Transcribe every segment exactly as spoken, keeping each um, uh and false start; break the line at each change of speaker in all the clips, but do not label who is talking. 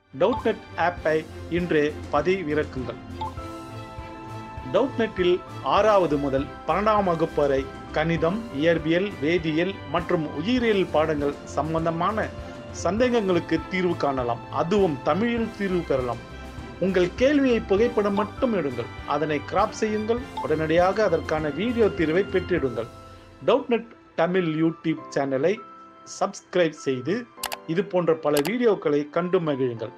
டவுட்நெட் ஆப்பை இன்றே பதிவிறக்குங்கள். டவுட்நெட்டில் ஆறாவது முதல் பன்னெண்டாம் வகுப்பு வரை கணிதம், இயற்பியல், வேதியியல் மற்றும் உயிரியல் பாடங்கள் சம்பந்தமான சந்தேகங்களுக்கு தீர்வு காணலாம். அதுவும் தமிழில் தீர்வு பெறலாம். உங்கள் கேள்வியை புகைப்படம் மட்டும் எடுங்கள், அதனை கிராப் செய்யுங்கள், உடனடியாக அதற்கான வீடியோ தீர்வை பெற்றிடுங்கள். டவுட்நெட் தமிழ் யூடியூப் சேனலை சப்ஸ்கிரைப் செய்து இது போன்ற பல வீடியோக்களை கண்டு மகிழுங்கள்.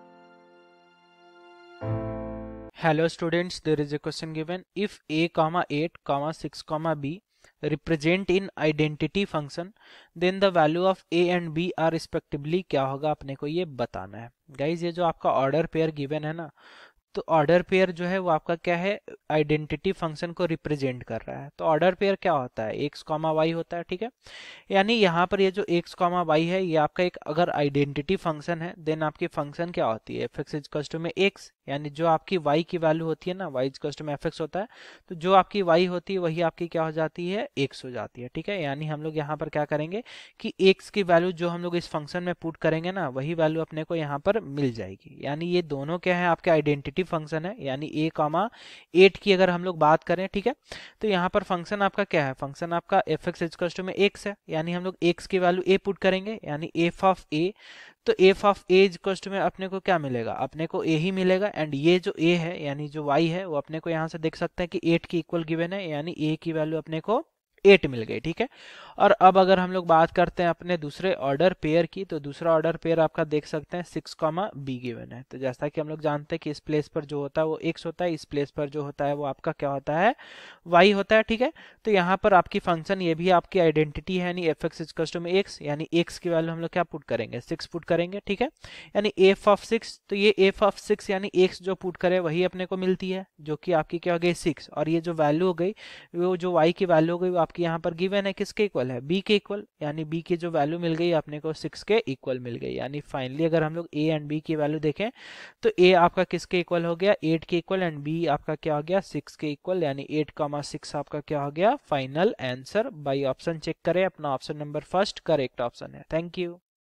Hello students, there is a question given. If a comma eight comma six comma b represent in identity function, then the value of a and b are respectively क्या होगा, अपने को ये बताना है. गाइज, ये जो आपका ऑर्डर पेयर गिवन है ना, तो ऑर्डर पेयर जो है वो आपका क्या है, आइडेंटिटी फंक्शन को रिप्रेजेंट कर रहा है. तो ऑर्डर पेयर क्या होता है, एक्स कॉमा वाई होता है. ठीक है, यानी यहाँ पर ये जो एक्स कॉमा वाई है ये आपका एक अगर आइडेंटिटी फंक्शन है, देन आपकी फंक्शन क्या होती है, एफ एक्स इज टू में एक्स, यानी जो आपकी y की वैल्यू होती है ना, y इज टू में एफ एक्स होता है, तो जो आपकी y होती है वही आपकी क्या हो जाती है, x हो जाती है. ठीक है, यानी हम लोग यहाँ पर क्या करेंगे कि x की वैल्यू जो हम लोग इस फंक्शन में पुट करेंगे ना, वही वैल्यू अपने को यहाँ पर मिल जाएगी. यानी ये दोनों क्या है, आपके आइडेंटिटी फंक्शन है. यानी a कॉमा एट की अगर हम लोग बात करें, ठीक है, तो यहाँ पर फंक्शन आपका क्या है, फंक्शन आपका एफ एक्स इज टू में x है, यानी हम लोग x की वैल्यू a पुट करेंगे, यानी एफ ऑफ a. तो F of A equals to में अपने को क्या मिलेगा, अपने को ए ही मिलेगा. एंड ये जो ए है यानी जो वाई है वो अपने को यहाँ से देख सकते हैं कि एट की इक्वल गिवन है, यानी ए की वैल्यू अपने को एट मिल गई. ठीक है, और अब अगर हम लोग बात करते हैं अपने दूसरे ऑर्डर पेयर की, तो दूसरा ऑर्डर पेयर आपका देख सकते हैं सिक्स कॉमा बी गिवन है. तो जैसा कि हम लोग जानते हैं कि इस प्लेस पर जो होता है वो एक्स होता है, इस प्लेस पर जो होता है वो आपका क्या होता है, वाई होता है. ठीक है, तो यहाँ पर आपकी फंक्शन ये भी आपकी आइडेंटिटी है, यानी एफ एक्स इज टू में एक्स, यानी एक्स की वैल्यू हम लोग क्या पुट करेंगे, सिक्स पुट करेंगे. ठीक है, यानी एफ ऑफ सिक्स, तो ये एफ ऑफ सिक्स यानी एक्स जो पुट करे वही अपने को मिलती है, जो कि आपकी क्या हो गई, सिक्स. और ये जो वैल्यू हो गई वो जो वाई की वैल्यू हो गई वो आपकी यहाँ पर गिवन है, किसके इक्वल है, बी के इक्वल. यानी बी की जो वैल्यू मिल गई अपने को सिक्स के इक्वल मिल गई. यानी फाइनली अगर हम लोग ए एंड बी की वैल्यू देखें तो ए आपका किसके इक्वल हो गया, एट के इक्वल, एंड बी आपका क्या हो गया, सिक्स के इक्वल. यानी एट कॉमा सिक्स आपका क्या हो गया, final answer. By option check करें, अपना option number first correct option है. Thank you.